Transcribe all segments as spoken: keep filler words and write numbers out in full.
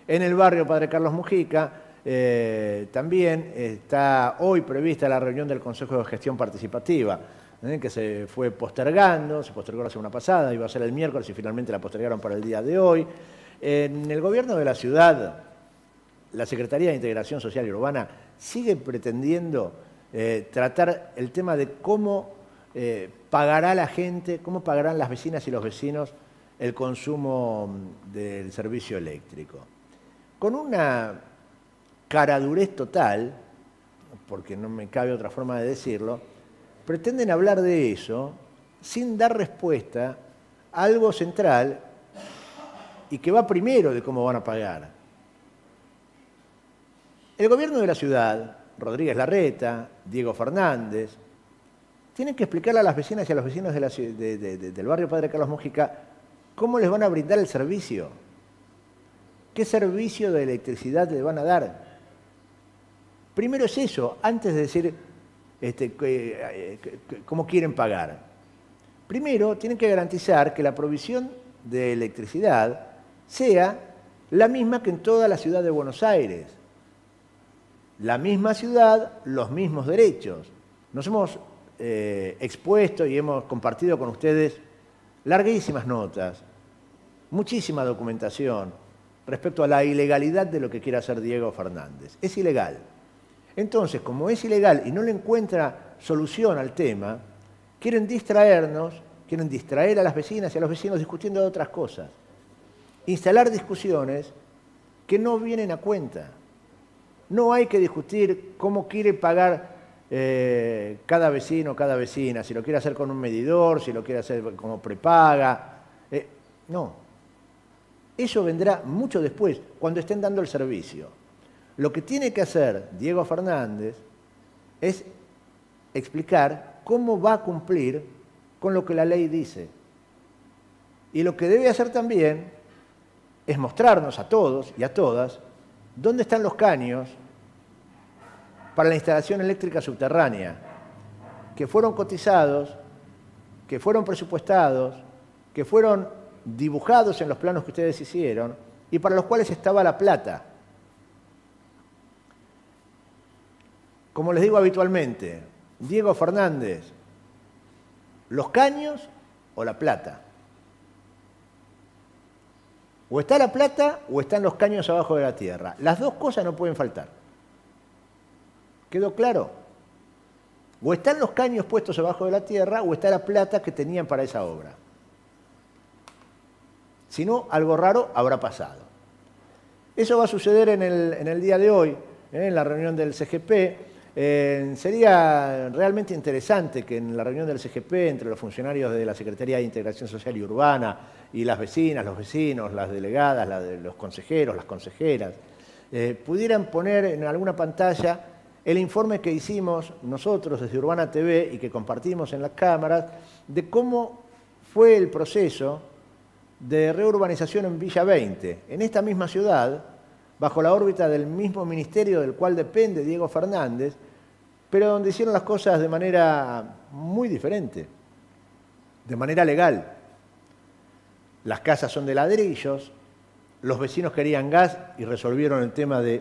En el barrio Padre Carlos Mujica eh, también está hoy prevista la reunión del Consejo de Gestión Participativa, eh, que se fue postergando, se postergó la semana pasada, iba a ser el miércoles y finalmente la postergaron para el día de hoy. En el gobierno de la ciudad, la Secretaría de Integración Social y Urbana sigue pretendiendo eh, tratar el tema de cómo eh, pagará la gente, cómo pagarán las vecinas y los vecinos el consumo del servicio eléctrico. Con una caradurez total, porque no me cabe otra forma de decirlo, pretenden hablar de eso sin dar respuesta a algo central y que va primero de cómo van a pagar. El gobierno de la ciudad, Rodríguez Larreta, Diego Fernández, tienen que explicarle a las vecinas y a los vecinos de la, de, de, de, del barrio Padre Carlos Mujica cómo les van a brindar el servicio. ¿Qué servicio de electricidad les van a dar? Primero es eso, antes de decir este, que, que, cómo quieren pagar. Primero tienen que garantizar que la provisión de electricidad sea la misma que en toda la ciudad de Buenos Aires. La misma ciudad, los mismos derechos. Nos hemos eh, expuesto y hemos compartido con ustedes larguísimas notas, muchísima documentación respecto a la ilegalidad de lo que quiere hacer Diego Fernández. Es ilegal. Entonces, como es ilegal y no le encuentra solución al tema, quieren distraernos, quieren distraer a las vecinas y a los vecinos discutiendo de otras cosas. Instalar discusiones que no vienen a cuenta. No hay que discutir cómo quiere pagar eh, cada vecino, cada vecina, si lo quiere hacer con un medidor, si lo quiere hacer como prepaga. Eh, no. Eso vendrá mucho después, cuando estén dando el servicio. Lo que tiene que hacer Diego Fernández es explicar cómo va a cumplir con lo que la ley dice. Y lo que debe hacer también es mostrarnos a todos y a todas dónde están los caños para la instalación eléctrica subterránea, que fueron cotizados, que fueron presupuestados, que fueron dibujados en los planos que ustedes hicieron y para los cuales estaba la plata. Como les digo habitualmente, Diego Fernández, ¿los caños o la plata? O está la plata o están los caños abajo de la tierra. Las dos cosas no pueden faltar. ¿Quedó claro? O están los caños puestos abajo de la tierra o está la plata que tenían para esa obra. Si no, algo raro habrá pasado. Eso va a suceder en el, en el día de hoy, ¿eh? En la reunión del C G P. Eh, sería realmente interesante que en la reunión del C G P, entre los funcionarios de la Secretaría de Integración Social y Urbana y las vecinas, los vecinos, las delegadas, la de los consejeros, las consejeras, eh, pudieran poner en alguna pantalla el informe que hicimos nosotros desde Urbana T V y que compartimos en las cámaras de cómo fue el proceso de reurbanización en Villa veinte, en esta misma ciudad, bajo la órbita del mismo ministerio del cual depende Diego Fernández, pero donde hicieron las cosas de manera muy diferente, de manera legal. Las casas son de ladrillos, los vecinos querían gas y resolvieron el tema de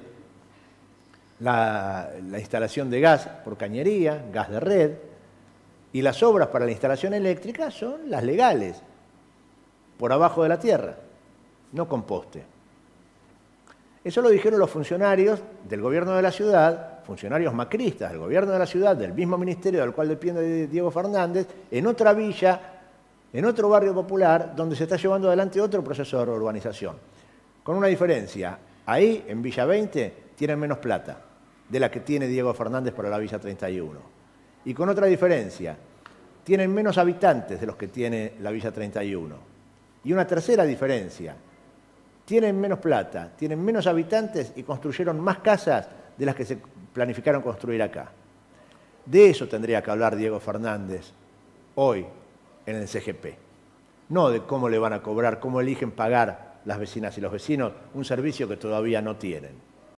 la, la instalación de gas por cañería, gas de red, y las obras para la instalación eléctrica son las legales, por abajo de la tierra, no con poste. Eso lo dijeron los funcionarios del gobierno de la ciudad, funcionarios macristas del gobierno de la ciudad, del mismo ministerio del cual depende Diego Fernández, en otra villa, en otro barrio popular, donde se está llevando adelante otro proceso de reurbanización. Con una diferencia, ahí en Villa veinte tienen menos plata de la que tiene Diego Fernández para la Villa treinta y uno. Y con otra diferencia, tienen menos habitantes de los que tiene la Villa treinta y uno. Y una tercera diferencia, tienen menos plata, tienen menos habitantes y construyeron más casas de las que se planificaron construir acá. De eso tendría que hablar Diego Fernández hoy en el C G P. No de cómo le van a cobrar, cómo eligen pagar las vecinas y los vecinos un servicio que todavía no tienen.